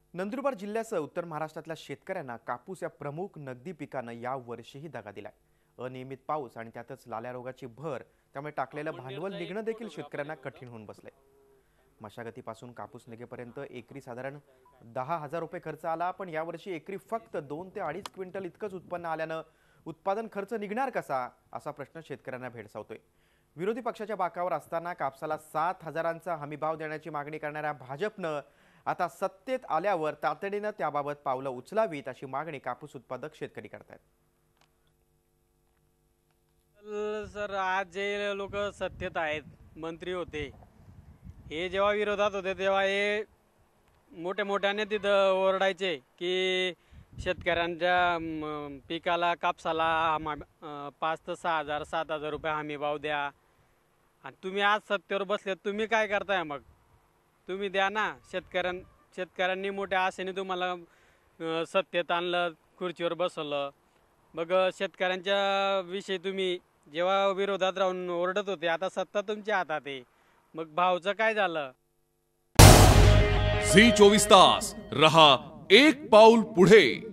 नंदुरबार जिल्ह्यासह उत्तर महाराष्ट्रातल्या शेतकऱ्यांना कापूस या प्रमुख नगदी पिकानं या वर्षीही दगा दिलाय। अनियमित पाऊस आणि त्यातच लाल्या रोगाची भर त्यामुळे टाकलेलं भांडवल निघणं देखील शेतकऱ्यांना कठीण होऊन बसलंय। मशागतीपासून कापूस निघेपर्यंत एकरी साधारण 10,000 रुपये खर्च आला, पण यावर्षी एकरी फक्त 2 ते 2.5 क्विंटल इतकंच उत्पन्न आल्यानं उत्पादन खर्च निघणार कसा असा प्रश्न शेतकऱ्यांना भेडसावतोय। विरोधी पक्षाच्या बाकावर असताना कापसाला 7,000चा हमीभाव देण्याची मागणी करणाऱ्या भाजपनं आता सत्तेत आल्यावर तातडीनं त्याबाबत पावलं उचलावीत अशी मागणी कापूस उत्पादक शेतकरी करतात। सर, आज जे लोक सत्तेत आहेत, मंत्री होते, हे जेव्हा विरोधात होते तेव्हा हे मोठ्याने तिथं ओरडायचे की शेतकऱ्यांच्या पिकाला कापसाला 5 ते 6,000 7,000 रुपये हमीभाव द्या। आणि तुम्ही आज सत्तेवर बसले, तुम्ही काय करताय? मग तुम्ही द्या ना। शेतकऱ्यांनी मोठ्या आशेने तुम्हाला सत्तेत आणलं, खुर्चीवर बसवलं। मग शेतकऱ्यांच्या विषयी तुम्ही जेव्हा विरोधात राहून ओरडत होते, आता सत्ता तुमच्या हातात आहे, मग भावचं काय झालं? झी 24 तास रहा एक पाऊल पुढे।